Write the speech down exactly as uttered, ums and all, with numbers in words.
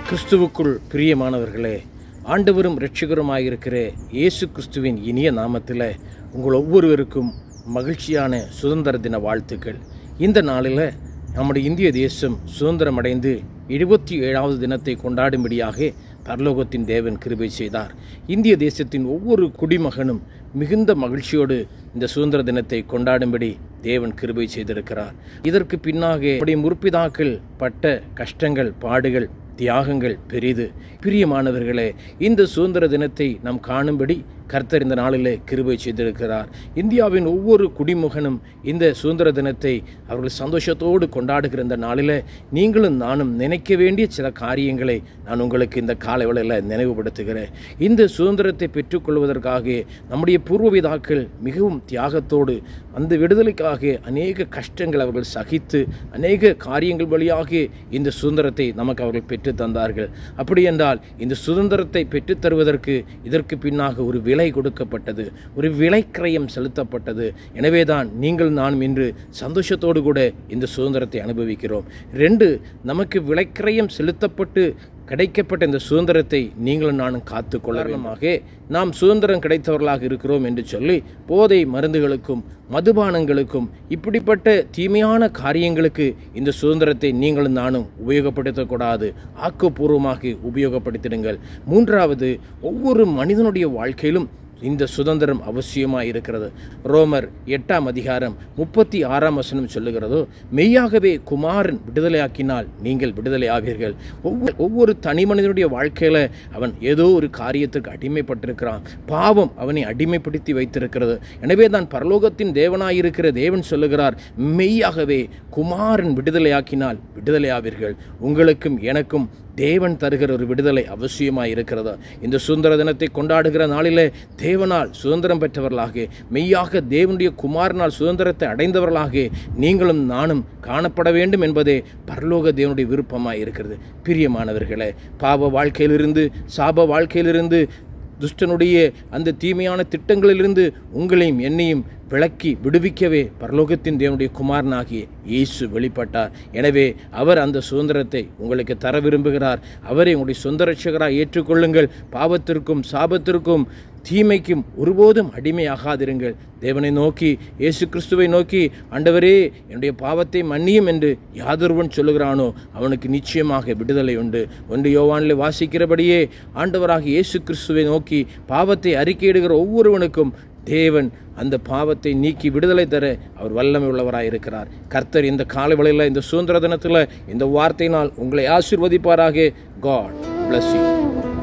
கிறிஸ்துவுக்குள் பிரியமானவர்களே, ஆண்டவரும் இரட்சகருமாயிருக்கிற இயேசு கிறிஸ்துவின் இனிய நாமத்தில் உங்கள் ஒவ்வொருவருக்கும் மகிழ்ச்சியான சுதந்திர தின வாழ்த்துக்கள். இந்த நாளில் நம்முடைய இந்திய தேசம் சுதந்திரமடைந்து எழுபத்தி ஏழாவது தினத்தை கொண்டாடும்படியாக பரலோகத்தின் தேவன் கிருபை செய்தார். இந்திய தேசத்தின் ஒவ்வொரு குடிமகனும் மிகுந்த மகிழ்ச்சியோடு இந்த சுதந்திர தினத்தை கொண்டாடும்படி தேவன் கிருபை செய்திருக்கிறார். இதற்கு பின்னாக நம்முடைய முற்பிதாக்கள் பட்ட கஷ்டங்கள், பாடுகள், தியாகங்கள் பெரிது. பிரியமானவர்களே, இந்த சுதந்திர தினத்தை நாம் காணும்படி கர்த்தர் இந்த நாளிலே கிருபை செய்திருக்கிறார். இந்தியாவின் ஒவ்வொரு குடிமகனும் இந்த சுதந்திர தினத்தை அவர்கள் சந்தோஷத்தோடு கொண்டாடுகிற இந்த நாளில் நீங்களும் நானும் நினைக்க வேண்டிய சில காரியங்களை நான் உங்களுக்கு இந்த காலை வேளையில் நினைவுபடுத்துகிறேன். இந்த சுதந்திரத்தை பெற்றுக்கொள்வதற்காக நம்முடைய பூர்வபிதாக்கள் மிகவும் தியாகத்தோடு அந்த விடுதலைக்காக அநேக கஷ்டங்கள் அவர்கள் சகித்து அநேக காரியங்கள் வழியாக இந்த சுதந்திரத்தை நமக்கு அவர்கள் பெற்று தந்தார்கள். அப்படி என்றால் இந்த சுதந்திரத்தை பெற்றுத்தருவதற்கு இதற்கு பின்னாக ஒரு விலை கொடுக்கப்பட்டது, ஒரு விலைக்கிரயம் செலுத்தப்பட்டது. எனவேதான் நீங்கள் நானும் இன்று சந்தோஷத்தோடு கூட இந்த சுதந்திரத்தை அனுபவிக்கிறோம். ரெண்டு, நமக்கு விலைக்கிரயம் செலுத்தப்பட்டு கிடைக்கப்பட்ட இந்த சுதந்திரத்தை நீங்களும் நானும் காத்து கொள்ளமாக நாம் சுதந்திரம் கிடைத்தவர்களாக இருக்கிறோம் என்று சொல்லி போதை மருந்துகளுக்கும் மதுபானங்களுக்கும் இப்படிப்பட்ட தீமையான காரியங்களுக்கு இந்த சுதந்திரத்தை நீங்களும் நானும் உபயோகப்படுத்தக்கூடாது. ஆக்கப்பூர்வமாக உபயோகப்படுத்திடுங்கள். மூன்றாவது, ஒவ்வொரு மனிதனுடைய வாழ்க்கையிலும் இந்த சுதந்திரம் அவசியமாக இருக்கிறது. ரோமர் எட்டாம் அதிகாரம் முப்பத்தி ஆறாம் வசனம் சொல்லுகிறதோ, மெய்யாகவே குமாரன் விடுதலையாக்கினால் நீங்கள் விடுதலை ஆவீர்கள். ஒவ்வொரு ஒவ்வொரு தனி மனிதனுடைய வாழ்க்கையில் அவன் ஏதோ ஒரு காரியத்திற்கு அடிமைப்பட்டிருக்கிறான். பாவம் அவனை அடிமைப்படுத்தி வைத்திருக்கிறது. எனவே தான் பரலோகத்தின் தேவனாயிருக்கிற தேவன் சொல்லுகிறார், மெய்யாகவே குமாரன் விடுதலையாக்கினால் விடுதலை ஆவீர்கள். உங்களுக்கும் எனக்கும் தேவன் தருகிற ஒரு விடுதலை அவசியமாக இருக்கிறது. இந்த சுதந்திர தினத்தை கொண்டாடுகிற நாளிலே தேவனால் சுதந்திரம் பெற்றவர்களாக, மெய்யாக தேவனுடைய குமாரனால் சுதந்திரத்தை அடைந்தவர்களாக நீங்களும் நானும் காணப்பட வேண்டும் என்பதே பரலோக தேவனுடைய விருப்பமாக இருக்கிறது. பிரியமானவர்களே, பாவ வாழ்க்கையிலிருந்து, சாப வாழ்க்கையிலிருந்து, துஷ்டனுடைய அந்த தீமையான திட்டங்களிலிருந்து உங்களையும் என்னையும் விளக்கி விடுவிக்கவே பரலோகத்தின் தேவனுடைய குமாரனாகிய இயேசு வெளிப்பட்டார். எனவே அவர் அந்த சுதந்திரத்தை உங்களுக்கு தர விரும்புகிறார். அவரை உங்களுடைய சொந்த ரட்சகராக ஏற்றுக்கொள்ளுங்கள். பாவத்திற்கும் சாபத்திற்கும் தீமைக்கும் ஒருபோதும் அடிமையாகாதிருங்கள். தேவனை நோக்கி, இயேசு கிறிஸ்துவை நோக்கி, ஆண்டவரே என்னுடைய பாவத்தை மன்னியும் என்று யாதொருவன் சொல்லுகிறானோ அவனுக்கு நிச்சயமாக விடுதலை உண்டு. ஒன்று யோவானில் வாசிக்கிறபடியே ஆண்டவராக இயேசு கிறிஸ்துவை நோக்கி பாவத்தை அறிக்கையிடுகிற ஒவ்வொருவனுக்கும் தேவன் அந்த பாவத்தை நீக்கி விடுதலை தர அவர் வல்லமை உள்ளவராக இருக்கிறார். கர்த்தர் இந்த காலை வேளையில், இந்த சுதந்திர தினத்தில் இந்த வார்த்தையினால் உங்களை ஆசீர்வதிப்பாராக. God bless you.